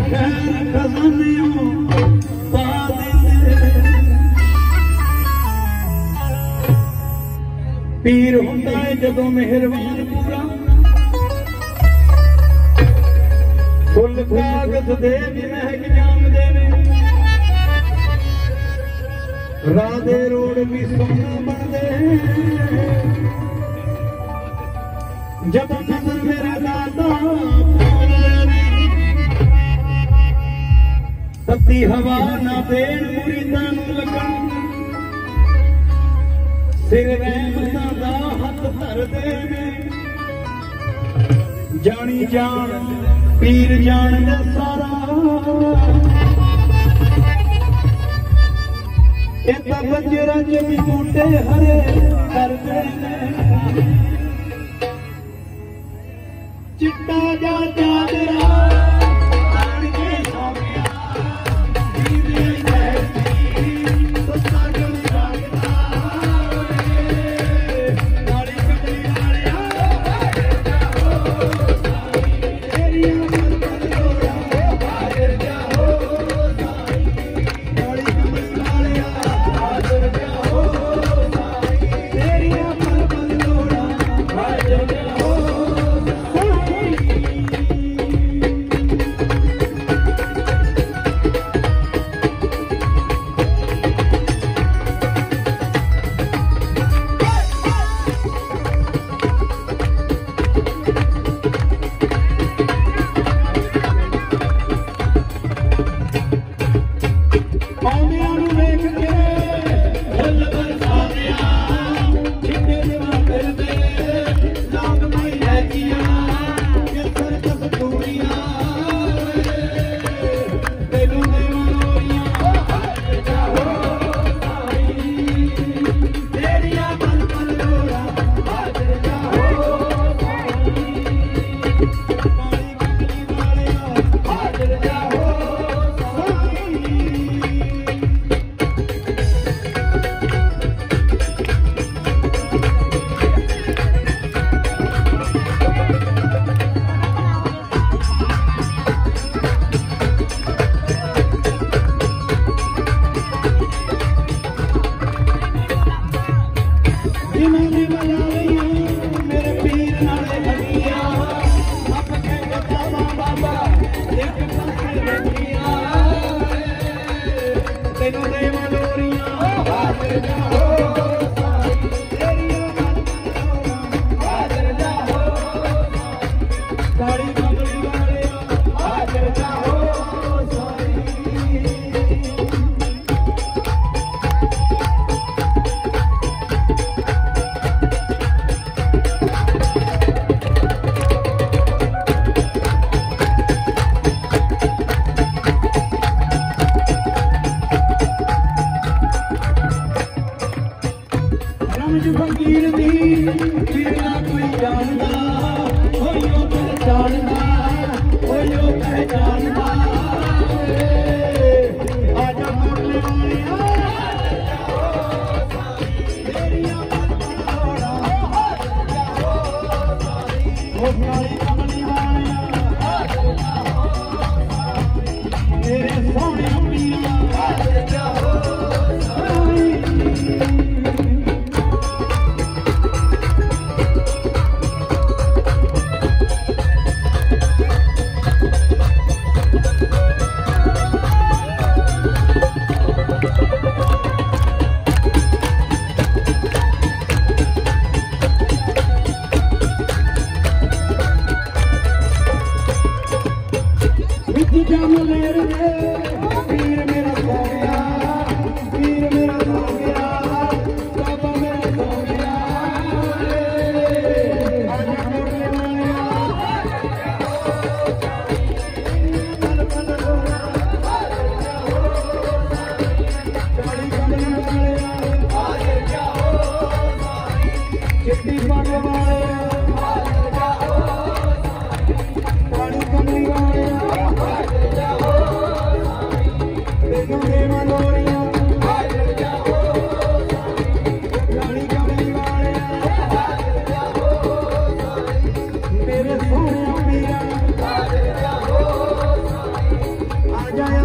खैर खजानियों पा देंगे। पीर होता है जदों मेहरबान पूरा, फुल कागज दे भी महक जामदे ने, राधे रोड भी सोना बनदे। जब नजर मेरा दादा तत्ती हवा ना देन मुरीदां नूं लगन, सिर रहमतां दा हथ धरदे ने। जानी जान पीर जान दे सारा, इतना बजरा च भी बूटे हरे करदे ने। चिट्टा जा चादरा आन के सो गया, दीदी कहती तो सागन जागदा नाली कमली वालिया तेरी अमर पर लोरा हाजिर जाओ साईं, नाली कमली वालिया हाजिर जाओ साईं, तेरी अमर पर लोरा हाजिर जाओ। फकीर दी पीड़ा कोई जानदा, होयो पहचानदा, होयो पहचानदा। आजा मोरले वालिया तेरी अमर पर लोरा हाजिर जाओ साईं, ओ नाली कमली वालिया हाजिर जाओ साईं, तेरे सोहणे पीर हाजिर जाओ साईं। पीर मेरा सो गया, पीर मेरा सो गया, बाबा मेरा सो गया। आजा मोरले वालिया काली कमली वालिया चिट्टी पग वालिया काली कमली वालिया Mano जाया